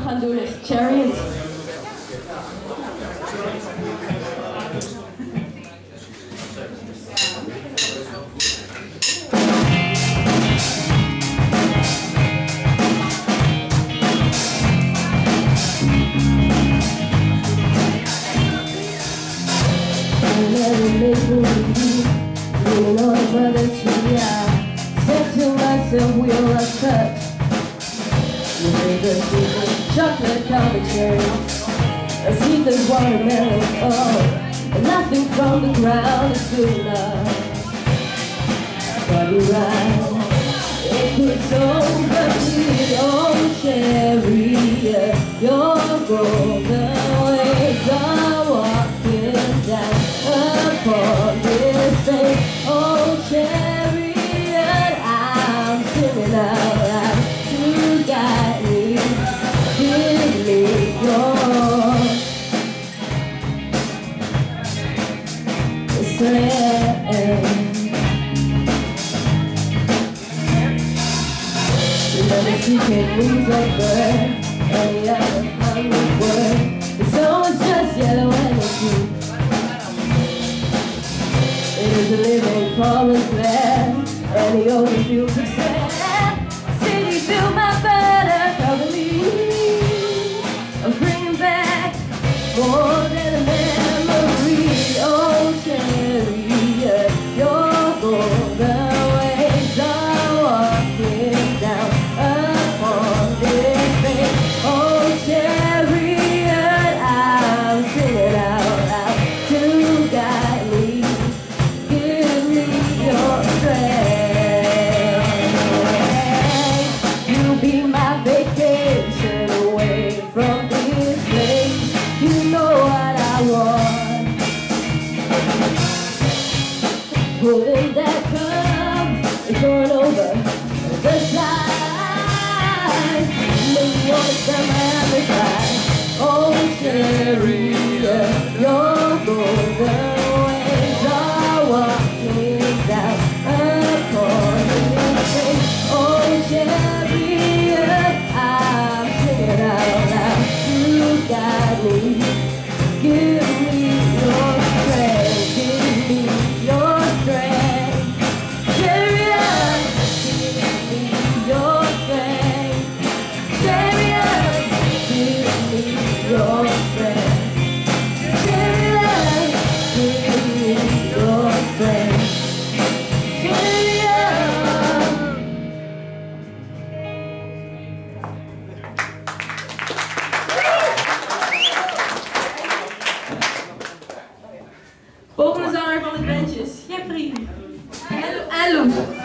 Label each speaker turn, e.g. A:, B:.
A: gaan doen is Chariot.
B: Leaning on a mother tree, I said to myself, we all are touch. You made the sweetest chocolate confectionery, a sweetest watermelon, oh, and nothing from the ground is good enough. But you're right, it puts over me, oh chariot, your golden ways are walking down upon this face. Oh chariot, I'm singing out loud to guide me, give me your strength. The secret wings of bird, any other hungry word. The sun was just yellow energy. It is a living promised land, and the open fields of sand. City fill my burden, cover me. I'm bringing back more than a memory. Oh chariot, your golden ways are walking down upon this face. Oh chariot, I'm singing out loud to guide me, give me your strength. You'll be my vacation away from this place. You know what I want. Pulling that cup and going over the side. Make yours and my appetite. Oh chariot, your golden ways are walking down upon this face. Oh chariot, I'm singing out loud to guide me, give me your strength, give me your strength. Chariot, give me your strength. Chariot, give me your strength. Chariot, give me your strength. Chariot.
A: Volgende zanger van het bandje is Jeffrey en Loes.